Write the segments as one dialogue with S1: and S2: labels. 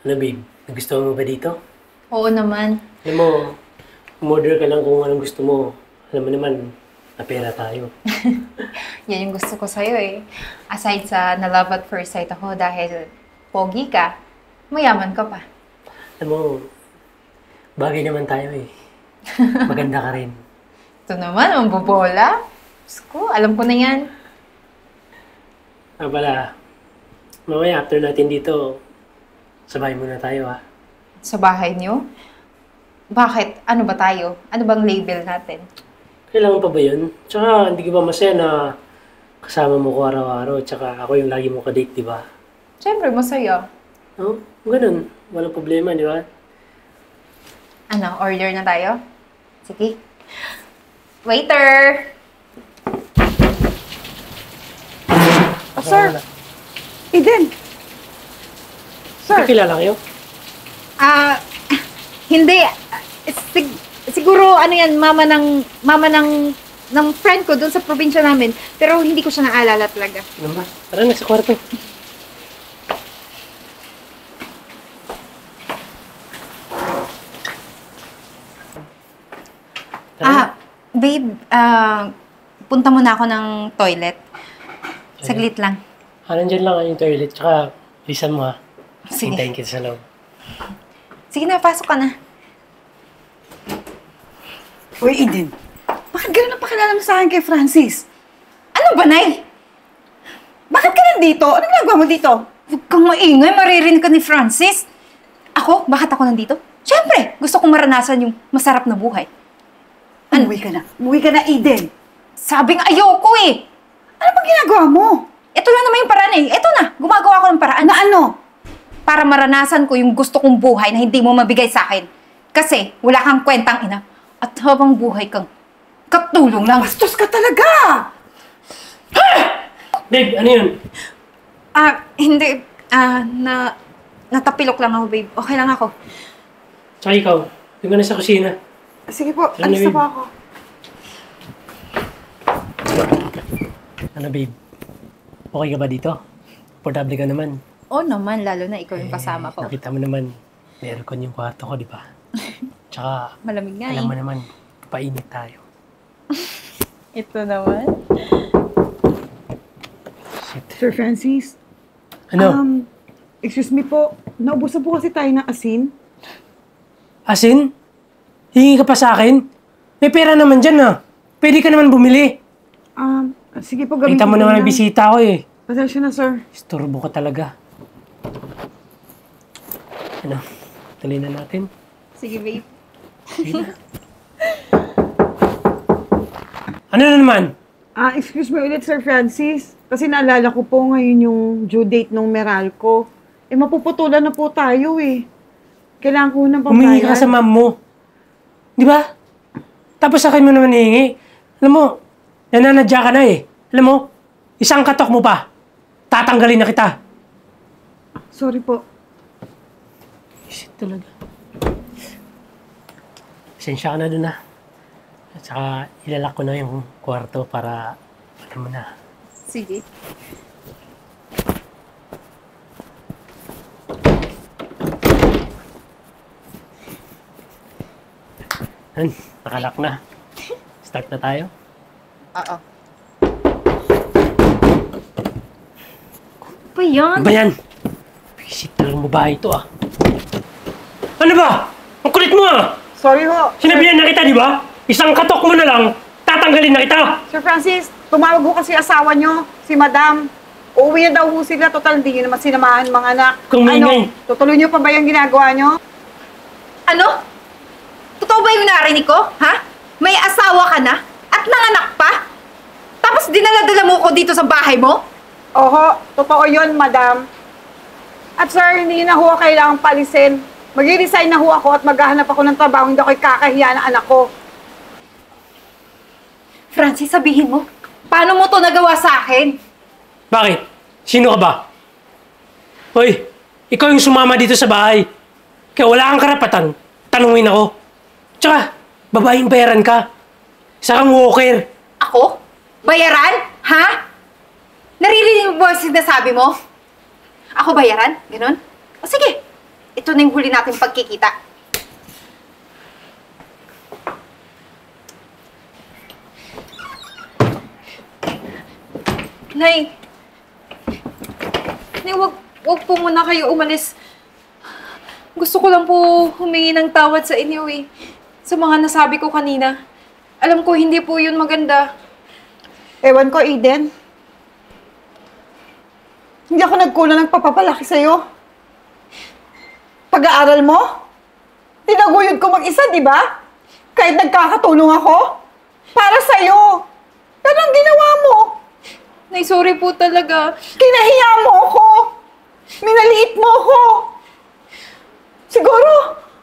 S1: Ano babe, nagustuhan mo ba dito?
S2: Oo naman.
S1: Alam mo, umorder ka lang kung anong gusto mo. Alam mo naman, na pera tayo.
S2: Yan yung gusto ko sa'yo eh. Aside sa na-love at first sight ako dahil pogi ka, mayaman ka pa.
S1: Alam mo, bagay naman tayo eh. Maganda ka rin.
S2: Ito naman, ang bobola. Diyos ko, alam ko na yan.
S1: Pala, mamaya after natin dito, sabay muna tayo ha.
S2: Sa bahay niyo? Bakit? Ano ba tayo? Ano bang label natin?
S1: Kailangan pa ba yun? Tsaka hindi ka ba masaya na kasama mo ko araw-araw, tsaka ako yung lagi mo ka-date, di ba?
S2: Siyempre, masaya.
S1: No? Ganun. Walang problema, di ba?
S2: Ano, order na tayo? Sige. Waiter!
S3: Oh, sir! Eden! Sir!
S1: Kilala kayo?
S3: Hindi. Siguro, ano yan, mama ng friend ko doon sa probinsya namin. Pero hindi ko siya naalala talaga.
S1: Ano ba? Tara na sa kwarto.
S2: Babe, punta muna ako ng toilet. Saglit lang.
S1: Nandyan lang yung toilet, tsaka lisan mo ha.
S2: Sige.
S1: Hintayin kita sa loob.
S2: Sige na, pasok ka na.
S3: Uy, Eden. Bakit gano'n ang pakilala mo sa akin kay Francis?
S2: Ano ba, Nay?
S3: Bakit ka nandito? Anong ginagawa mo dito?
S2: Huwag kang maingay, maririnig ka ni Francis. Ako? Bakit ako nandito? Siyempre, gusto kong maranasan yung masarap na buhay.
S3: Umuwi ka na. Umuwi ka na, Eden.
S2: Sabing ayoko eh!
S3: Ano ba ginagawa mo?
S2: Ito lang naman yung paraan eh. Ito na, gumagawa ko ng paraan.
S3: Na ano?
S2: Para maranasan ko yung gusto kong buhay na hindi mo mabigay sa akin. Kasi wala kang kwentang ina. At habang buhay kang katulong lang.
S3: Bastos ka talaga!
S1: Babe, ano yun?
S2: Hindi. Natapilok lang ako, babe. Okay lang ako.
S1: Tsaka ikaw, doon ka na sa kusina.
S3: Sige po,
S1: Ano,
S3: alis na
S1: babe?
S3: po ako.
S1: Ano babe? Okay ka ba dito? Portable ka naman.
S2: Oo naman, lalo na ikaw yung kasama ko.
S1: Nakita mo naman, may aircon yung kwarto ko, di ba? Tsaka,
S2: Malamig nga
S1: alam mo
S2: eh.
S1: naman, painit tayo.
S2: Ito naman.
S1: Shit.
S3: Sir Francis?
S1: Ano?
S3: Excuse me po. Naubusan po kasi tayo ng asin.
S1: Asin? Hingi ka pa sa akin? May pera naman dyan ah. Pwede ka naman bumili.
S3: Sige po, gawin
S1: Kita mo
S3: ko
S1: naman
S3: na.
S1: ang bisita ko eh.
S3: Pasensya na, sir.
S1: Istorbo ka talaga. Ano? Tuloy na natin.
S2: Sige, babe.
S1: Sige na. Ano na naman?
S3: Excuse me ulit, Sir Francis. Kasi naalala ko po ngayon yung due date ng Meralco. Mapuputulan na po tayo eh. Kailangan ko ng
S1: Humingi ka
S3: pambayad.
S1: sa ma'am mo. Di ba? Tapos sa akin mo naman hihingi. Alam mo, nananadya ka na eh. Alam mo, isang katok mo pa. Tatanggalin na kita.
S3: Sorry po.
S1: Isip talaga. Pasensya ka na dun ah. At saka ilalak ko na yung kwarto para alam mo na.
S2: Sige.
S1: Nakalak na. Start na tayo.
S2: Oo. Ba yan?
S1: Ano ba yan? Isip talagang babae ito ah. Ano ba? Ang kulit mo ah!
S3: Sorry ho.
S1: Sinabihan na kita, di ba? Isang katok mo na lang, tatanggalin na kita.
S3: Sir Francis, tumawag ho kasi asawa nyo, si Madam. Uuwi na daw ho sila. Total, hindi nyo naman sinamahan mga anak.
S1: Kung maingay.
S3: Tutuloy nyo pa ba yung ginagawa nyo?
S2: Ano? Totoo ba yung narinig ko? Ha? May asawa ka na? At nanganak pa? Tapos dinala-dala mo ko dito sa bahay mo?
S3: Oho, totoo yun, Madam. At sir, hindi na ho kailangang palisin. Mag-resign na ho ako at maghahanap ako ng trabaho. Hindi ako kakahiya ng anak ko.
S2: Francis, sabihin mo, paano mo to nagawa sa akin?
S1: Bakit? Sino ka ba? Hoy, ikaw yung sumama dito sa bahay. Kaya wala kang karapatan. Tanungin ako. Tsaka, babaeng bayaran ka. Isa kang walker.
S2: Ako? Bayaran? Ha? Naririnig mo ba ang sinasabi mo? Ako bayaran? Ganon? O sige, ito na yung huli nating pagkikita.
S4: Nay, wag po muna kayo umalis. Gusto ko lang po humingi ng tawad sa inyo eh. Sa mga nasabi ko kanina. Alam ko hindi po yun maganda.
S3: Ewan ko, Eden. Hindi ako nagkulang ng papapalaki sa'yo. Pag-aaral mo, tinaguyod ko mag-isa, di ba? Kahit nagkakatulong ako. Para sa'yo. Pero ang ginawa mo,
S4: Nay, sorry po talaga.
S3: kinahiya mo ako. Minaliit mo ako. Siguro,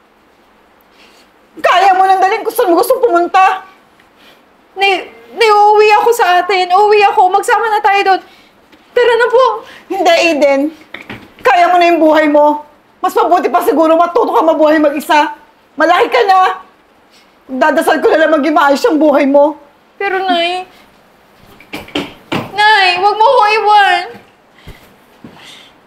S3: kaya mo nang dalhin kung saan mo gusto pumunta.
S4: Nay, uuwi ako sa atin. Uuwi ako. Magsama na tayo doon. Tara na po.
S3: Hindi, Eden. Kaya mo na yung buhay mo. Mas mabuti pa siguro matuto ka mabuhay mag-isa. Malaki ka na. Dadasal ko na lang maging maayos ang buhay mo.
S4: Pero Nay, wag mo ko iwan.